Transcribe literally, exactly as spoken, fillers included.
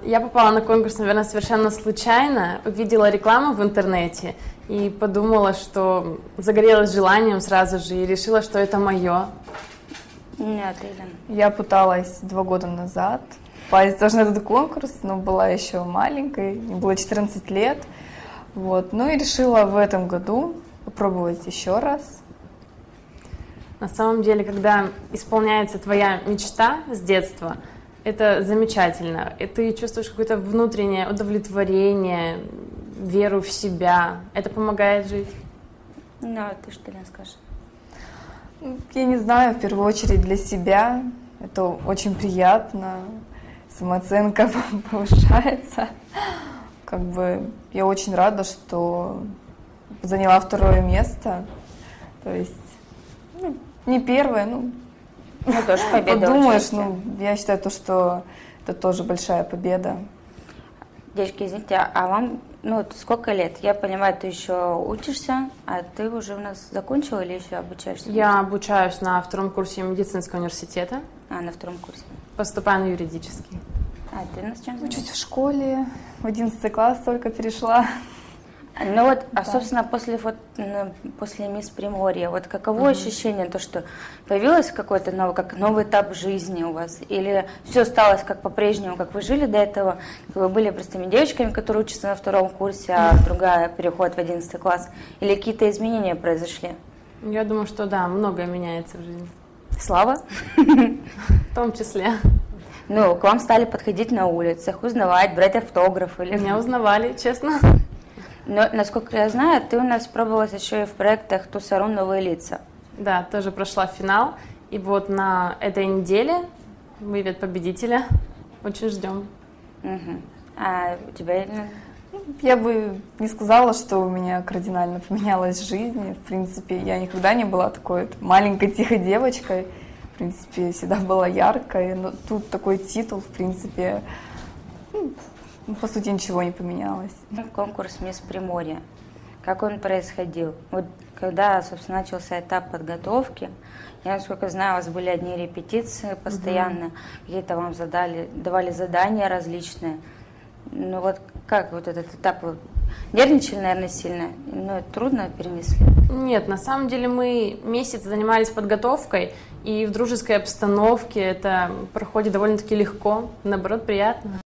Я попала на конкурс, наверное, совершенно случайно. Увидела рекламу в интернете и подумала, что загорелась желанием сразу же и решила, что это мое. Нет, Елена. Я пыталась два года назад попасть тоже на этот конкурс, но была еще маленькой, мне было четырнадцать лет. Вот. Ну и решила в этом году попробовать еще раз. На самом деле, когда исполняется твоя мечта с детства, это замечательно. И ты чувствуешь какое-то внутреннее удовлетворение, веру в себя. Это помогает жить. Ну, а ты что, Лен, скажешь? Я не знаю, в первую очередь для себя. Это очень приятно. Самооценка повышается. Как бы я очень рада, что заняла второе место. То есть, ну, не первое, ну, Ну, тоже победа. подумаешь, ну, я считаю, то, что это тоже большая победа. Девочки, извините, а вам, ну, вот сколько лет? Я понимаю, ты еще учишься, а ты уже у нас закончила или еще обучаешься? Я обучаюсь на втором курсе медицинского университета, А, на втором курсе. поступаю на юридический. А, ты у нас чем Учусь занимаешься? в школе, в одиннадцатый класс только перешла. Ну вот, а Да. собственно, после, вот, м, после Мисс Приморья, вот каково ощущение, то, что появилось какой-то новый, как новый этап жизни у вас? Или все осталось как по-прежнему, как вы жили до этого? Как вы были простыми девочками, которые учатся на втором курсе, а другая переходит в одиннадцатый класс? Или какие-то изменения произошли? Я думаю, что да, многое меняется в жизни. Слава? В том числе. Ну, к вам стали подходить на улицах, узнавать, брать автографы. Или... Меня узнавали, честно. Но, насколько я знаю, ты у нас пробовалась еще и в проектах «Тусару. Новые лица». Да, тоже прошла финал. И вот на этой неделе выявят победителя. Очень ждем. Угу. А у тебя, Елена? Я бы не сказала, что у меня кардинально поменялась жизнь. В принципе, я никогда не была такой вот маленькой тихой девочкой. В принципе, всегда была яркой. Но тут такой титул, в принципе, ну, по сути, ничего не поменялось. Конкурс «Мисс Приморья». Как он происходил? Вот когда, собственно, начался этап подготовки, я, насколько знаю, у вас были одни репетиции постоянно, mm-hmm. какие-то вам задали, давали задания различные. Ну вот как вот этот этап? Вы нервничали, наверное, сильно? Ну, трудно перенесли? Нет, на самом деле мы месяц занимались подготовкой, и в дружеской обстановке это проходит довольно-таки легко, наоборот, приятно.